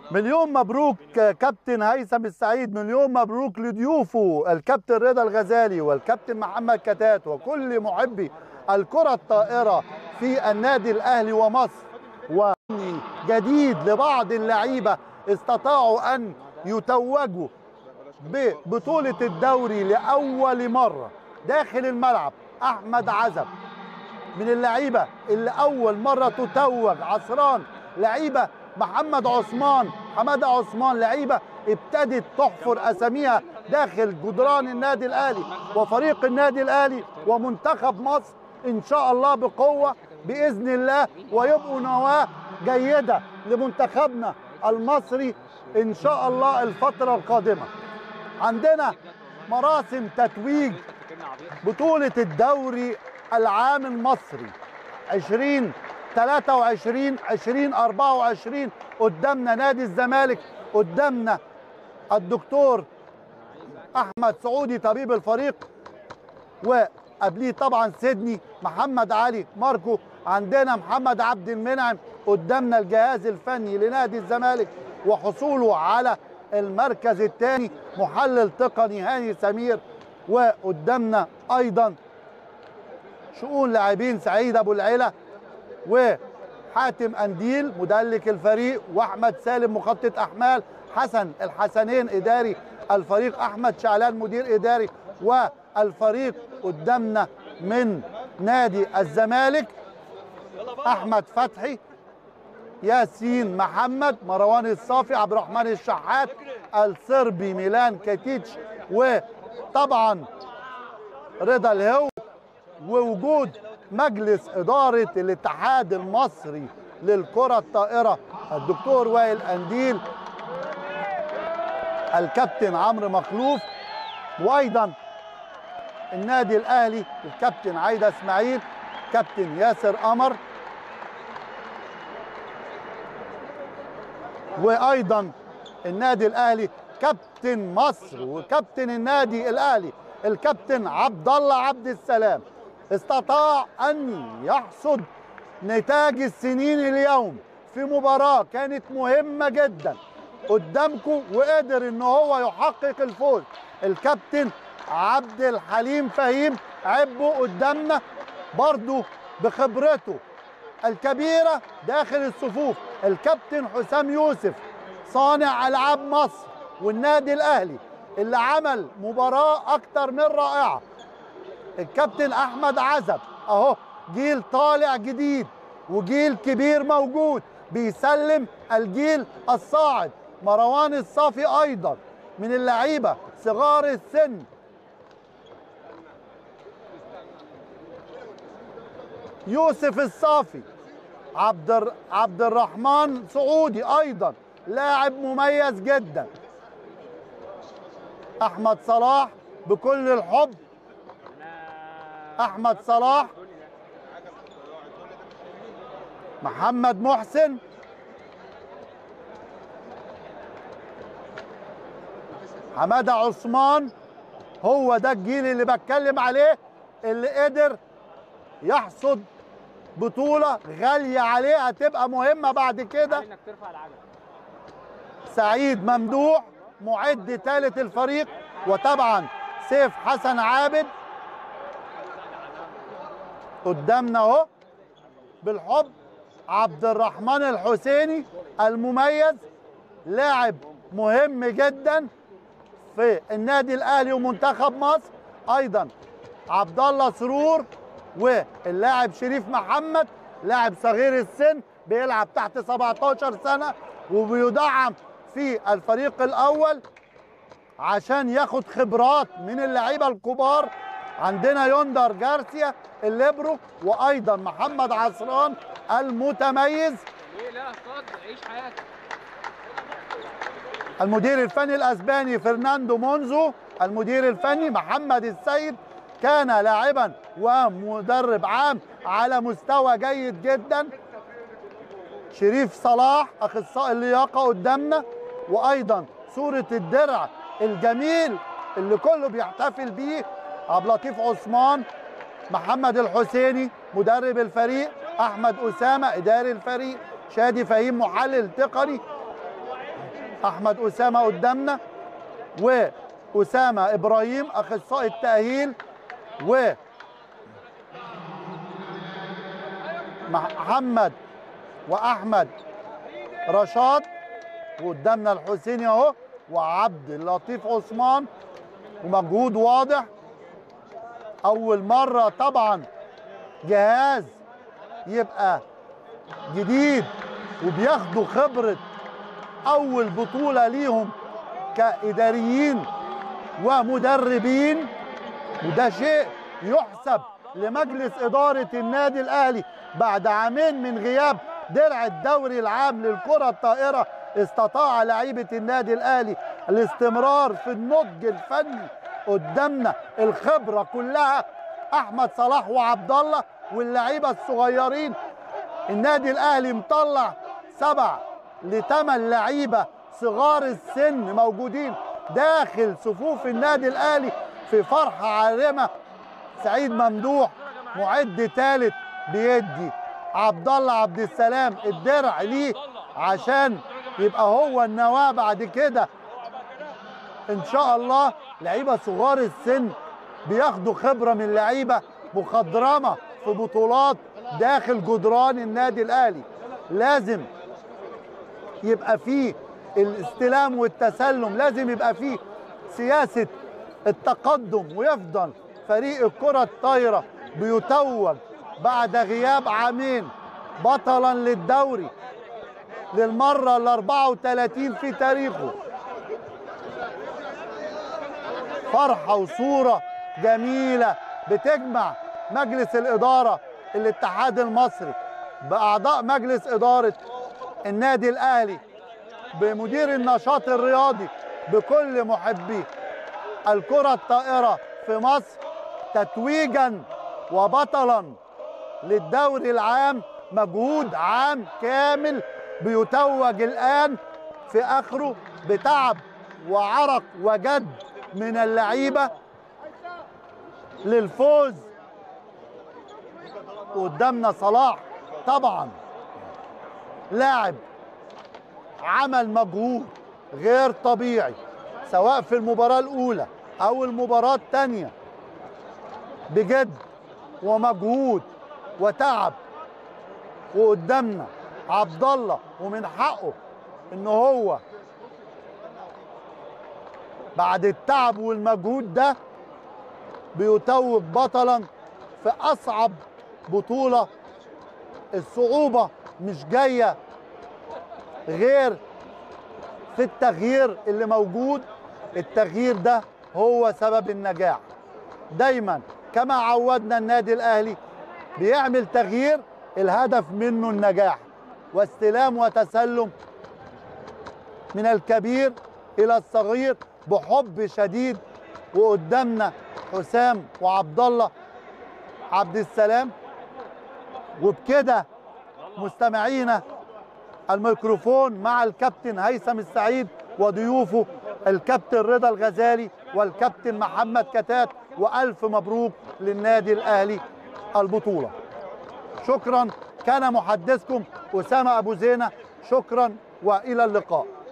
مليون مبروك كابتن هيثم السعيد، مليون مبروك لضيوفه الكابتن رضا الغزالي والكابتن محمد كتات وكل محبي الكرة الطائرة في النادي الأهلي ومصر. وجديد لبعض اللعيبة استطاعوا أن يتوجوا ببطولة الدوري لأول مرة داخل الملعب. أحمد عزب من اللعيبة اللي أول مرة تتوج عصران، لعيبة محمد عثمان، حمادة عثمان، لعيبة ابتدت تحفر أساميها داخل جدران النادي الأهلي وفريق النادي الأهلي ومنتخب مصر إن شاء الله بقوة بإذن الله، ويبقوا نواة جيدة لمنتخبنا المصري إن شاء الله الفترة القادمة. عندنا مراسم تتويج بطولة الدوري العام المصري 2023 2024. قدامنا نادي الزمالك، قدامنا الدكتور احمد سعودي طبيب الفريق، وقبليه طبعا سيدني محمد علي ماركو. عندنا محمد عبد المنعم، قدامنا الجهاز الفني لنادي الزمالك وحصوله على المركز الثاني محلل تقني هاني سمير، وقدامنا ايضا شؤون لاعبين سعيد ابو العلا وحاتم انديل مدلك الفريق، واحمد سالم مخطط احمال، حسن الحسنين اداري الفريق، احمد شعلان مدير اداري. والفريق قدامنا من نادي الزمالك احمد فتحي، ياسين محمد، مروان الصافي، عبد الرحمن الشحات، الصربي ميلان كاتيتش، وطبعا رضا الهو، ووجود مجلس إدارة الاتحاد المصري للكرة الطائرة الدكتور وائل أنديل، الكابتن عمرو مخلوف، وأيضا النادي الأهلي الكابتن عايدة إسماعيل، كابتن ياسر قمر، وأيضا النادي الأهلي كابتن مصر وكابتن النادي الأهلي الكابتن عبد الله عبد السلام. استطاع أن يحصد نتاج السنين اليوم في مباراة كانت مهمة جدا قدامكم، وقدر ان هو يحقق الفوز. الكابتن عبد الحليم فهيم عبه قدامنا برضو بخبرته الكبيرة داخل الصفوف. الكابتن حسام يوسف صانع ألعاب مصر والنادي الأهلي اللي عمل مباراة أكتر من رائعة. الكابتن احمد عزب اهو جيل طالع جديد وجيل كبير موجود بيسلم الجيل الصاعد. مروان الصافي ايضا من اللعيبه صغار السن، يوسف الصافي، عبد الرحمن سعودي ايضا لاعب مميز جدا، احمد صلاح بكل الحب، احمد صلاح، محمد محسن، حمادة عثمان. هو ده الجيل اللي بتكلم عليه اللي قدر يحصد بطولة غالية عليه هتبقى مهمة بعد كده. سعيد ممدوح معد ثالث الفريق، وطبعا سيف حسن عابد قدامنا اهو بالحب، عبد الرحمن الحسيني المميز لاعب مهم جدا في النادي الاهلي ومنتخب مصر. ايضا عبد الله سرور، واللاعب شريف محمد لاعب صغير السن بيلعب تحت 17 سنه وبيدعم في الفريق الاول عشان ياخد خبرات من اللعيبه الكبار. عندنا يوندر جارسيا الليبرو، وايضا محمد عصران المتميز. المدير الفني الاسباني فرناندو مونزو، المدير الفني محمد السيد كان لاعبا ومدرب عام على مستوى جيد جدا. شريف صلاح اخصائي اللياقه قدامنا، وايضا صوره الدرع الجميل اللي كله بيحتفل بيه عبد اللطيف عثمان، محمد الحسيني مدرب الفريق، احمد اسامه اداري الفريق، شادي فهيم محلل تقني، احمد اسامه قدامنا، واسامه ابراهيم اخصائي التاهيل، ومحمد واحمد رشاد، وقدامنا الحسيني اهو، وعبد اللطيف عثمان، ومجهود واضح. اول مره طبعا جهاز يبقى جديد وبياخدوا خبره اول بطوله ليهم كاداريين ومدربين، وده شيء يحسب لمجلس اداره النادي الاهلي. بعد عامين من غياب درع الدوري العام للكره الطائره، استطاع لعيبه النادي الاهلي الاستمرار في النضج الفني. قدامنا الخبره كلها احمد صلاح وعبد الله واللعيبه الصغيرين. النادي الاهلي مطلع 7 ل8 لعيبه صغار السن موجودين داخل صفوف النادي الاهلي في فرحه عارمه. سعيد ممدوح معد ثالث بيدي عبد الله عبد السلام الدرع ليه عشان يبقى هو النواه بعد كده ان شاء الله. لعيبه صغار السن بياخدوا خبره من لعيبه مخضرمه في بطولات داخل جدران النادي الاهلي. لازم يبقى فيه الاستلام والتسلم، لازم يبقى فيه سياسه التقدم، ويفضل فريق الكره الطايره بيتوج بعد غياب عامين بطلا للدوري للمره ال34 في تاريخه. فرحه وصوره جميله بتجمع مجلس الاداره الاتحاد المصري باعضاء مجلس اداره النادي الاهلي بمدير النشاط الرياضي بكل محبي الكره الطائره في مصر، تتويجا وبطلا للدوري العام. مجهود عام كامل بيتوج الان في اخره بتعب وعرق وجد من اللعيبه للفوز. قدامنا صلاح طبعا لاعب عمل مجهود غير طبيعي سواء في المباراة الأولى أو المباراة الثانية، بجد ومجهود وتعب. وقدامنا عبد الله، ومن حقه إن هو بعد التعب والمجهود ده بيتوج بطلا في أصعب بطولة. الصعوبة مش جاية غير في التغيير اللي موجود. التغيير ده هو سبب النجاح. دايما كما عودنا النادي الأهلي بيعمل تغيير الهدف منه النجاح، واستلام وتسلم من الكبير إلى الصغير بحب شديد. وقدامنا حسام وعبد الله عبد السلام. وبكده مستمعينا الميكروفون مع الكابتن هيثم السعيد وضيوفه الكابتن رضا الغزالي والكابتن محمد كتات، والف مبروك للنادي الاهلي البطوله. شكرا. كان محدثكم اسامه ابو زينه. شكرا والى اللقاء.